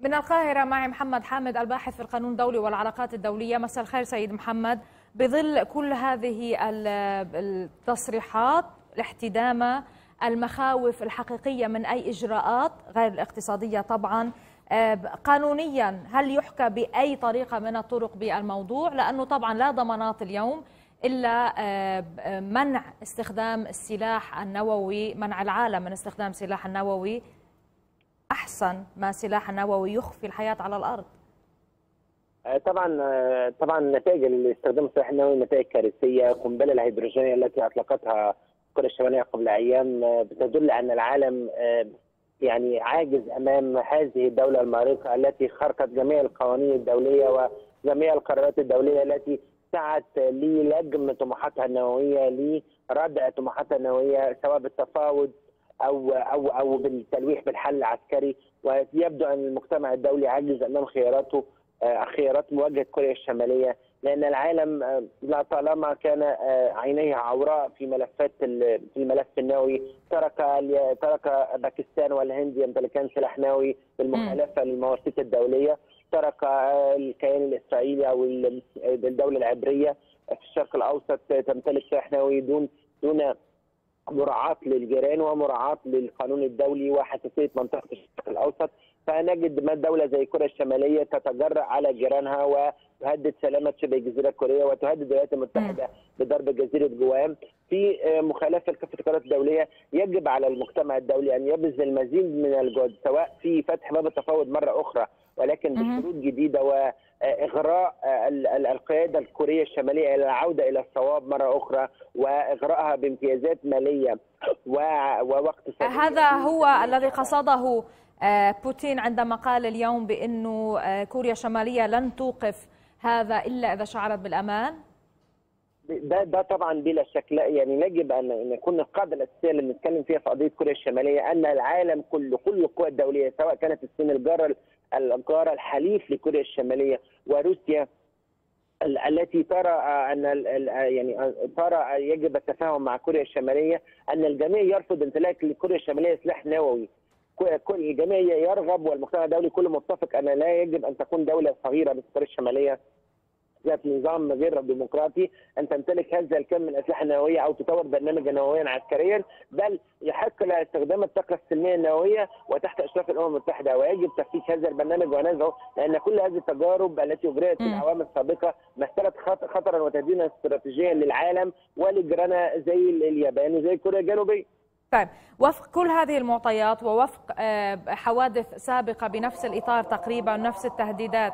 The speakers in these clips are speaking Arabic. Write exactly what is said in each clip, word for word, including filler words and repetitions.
من القاهرة معي محمد حامد الباحث في القانون الدولي والعلاقات الدولية. مساء الخير سيد محمد. بظل كل هذه التصريحات الاحتدامة، المخاوف الحقيقية من أي إجراءات غير الاقتصادية طبعا، قانونيا هل يحكى بأي طريقة من الطرق بالموضوع؟ لأنه طبعا لا ضمانات اليوم إلا منع استخدام السلاح النووي، منع العالم من استخدام السلاح النووي أحسن ما السلاح النووي يخفي الحياة على الأرض. طبعا طبعا نتائج استخدام السلاح النووي نتائج كارثية. القنبلة الهيدروجينية التي أطلقتها كوريا الشمالية قبل أيام بتدل أن العالم يعني عاجز أمام هذه الدولة المارقة التي خرقت جميع القوانين الدولية وجميع القرارات الدولية التي سعت للجم طموحاتها النووية، لردع طموحاتها النووية، سواء بالتفاوض او او او بالتلويح بالحل العسكري. ويبدو ان المجتمع الدولي عاجز امام خياراته خيارات مواجهه كوريا الشماليه، لان العالم لا طالما كان عينيه عوراء في ملفات في الملف النووي. ترك ترك باكستان والهند يمتلكان سلاح نووي بالمخالفه للمواثيق الدوليه. ترك الكيان الاسرائيلي او الدوله العبريه في الشرق الاوسط تمتلك سلاح نووي دون دون مراعاة للجيران ومراعاة للقانون الدولي وحساسية منطقة الشرق الأوسط. فنجد ما دولة زي كوريا الشمالية تتجرأ على جيرانها وتهدد سلامة شبه الجزيرة الكورية وتهدد الولايات المتحدة بضرب جزيرة جوام في مخالفة لكافة القرارات الدولية. يجب على المجتمع الدولي أن يبذل المزيد من الجهد، سواء في فتح باب التفاوض مرة أخرى ولكن بشروط جديدة، وإغراء القيادة الكورية الشمالية إلى العودة إلى الصواب مرة أخرى، وإغراءها بامتيازات مالية ووقت. هذا هو الذي قصده بوتين عندما قال اليوم بأنه كوريا الشمالية لن توقف هذا إلا إذا شعرت بالأمان. ده ده طبعا بلا شك. يعني يجب ان نكون القاعده الاساسيه اللي بنتكلم فيها في قضيه كوريا الشماليه ان العالم كله، كل القوى الدوليه، سواء كانت الصين الجاره الجاره الحليف لكوريا الشماليه وروسيا التي ترى ان يعني ترى يجب التفاهم مع كوريا الشماليه، ان الجميع يرفض امتلاك لكوريا الشماليه سلاح نووي. كل الجميع يرغب والمجتمع الدولي كله متفق ان لا يجب ان تكون دوله صغيره مثل كوريا الشماليه ذات نظام غير ديمقراطي ان تمتلك هذا الكم من الاسلحه النوويه او تطور برنامجا نوويا عسكريا، بل يحق لها استخدام الطاقه السلميه النوويه وتحت اشراف الامم المتحده، ويجب تفكيك هذا البرنامج ونزعه، لان كل هذه التجارب التي اجريت في الاعوام السابقه مثلت خطرا وتهديدا استراتيجيا للعالم ولجيراننا زي اليابان وزي كوريا الجنوبيه. طيب، وفق كل هذه المعطيات ووفق حوادث سابقه بنفس الاطار تقريبا ونفس التهديدات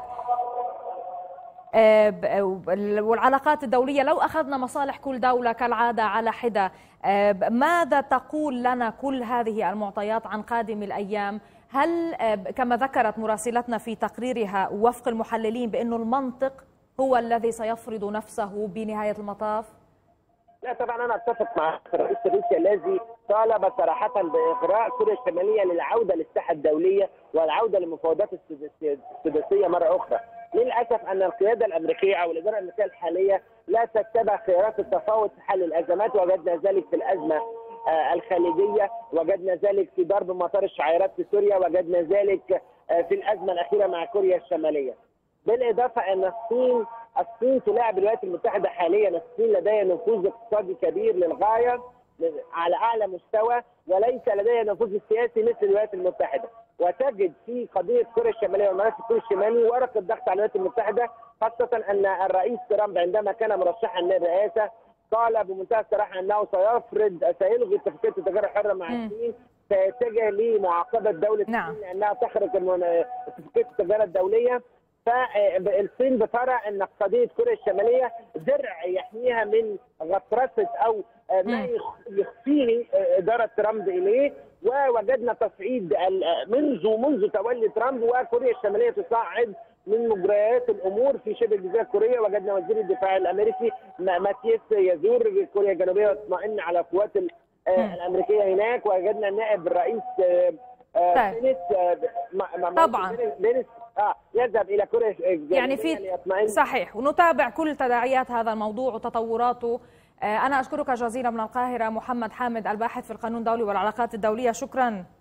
والعلاقات الدولية، لو أخذنا مصالح كل دولة كالعادة على حدة، ماذا تقول لنا كل هذه المعطيات عن قادم الأيام؟ هل كما ذكرت مراسلتنا في تقريرها وفق المحللين بأنه المنطق هو الذي سيفرض نفسه بنهاية المطاف؟ لا طبعا انا اتفق مع الرئيس الروسي الذي طالب صراحه باغراء كوريا الشماليه للعوده للساحه الدوليه والعوده للمفاوضات السداسيه مره اخرى. للاسف ان القياده الامريكيه او الاداره الامريكيه الحاليه لا تتبع خيارات التفاوض في حل الازمات. وجدنا ذلك في الازمه الخليجيه، وجدنا ذلك في ضرب مطار الشعيرات في سوريا، وجدنا ذلك في الازمه الاخيره مع كوريا الشماليه. بالاضافه ان الصين الصين تلاعب الولايات المتحده حاليا. الصين لديها نفوذ اقتصادي كبير للغايه على اعلى مستوى، وليس لديها نفوذ سياسي مثل الولايات المتحده. وتجد في قضيه كوريا الشماليه وملف كوريا الشمالي ورقه ضغط على الولايات المتحده، خاصه ان الرئيس ترامب عندما كان مرشحا للرئاسه قال بمنتهى الصراحه انه سيفرض سيلغي اتفاقيه التجاره الحره مع الصين، سيتجه لمعاقبه دوله نعم. الصين لانها تخرج اتفاقيه التجاره الدوليه. فالصين بترى ان قضيه كوريا الشماليه درع يحميها من غطرسه او ما يخفيه اداره ترامب اليه. ووجدنا تصعيد منذ منذ تولي ترامب وكوريا الشماليه تصعد من مجريات الامور في شبه الجزيره الكوريه. وجدنا وزير الدفاع الامريكي ماتيس يزور كوريا الجنوبيه ويطمئن على القوات الامريكيه هناك. وجدنا النائب الرئيس طيب. طبعا اه يذهب الى كوريا يعني في صحيح، ونتابع كل تداعيات هذا الموضوع وتطوراته. أنا أشكرك جزيلا من القاهرة محمد حامد الباحث في القانون الدولي والعلاقات الدولية. شكرا.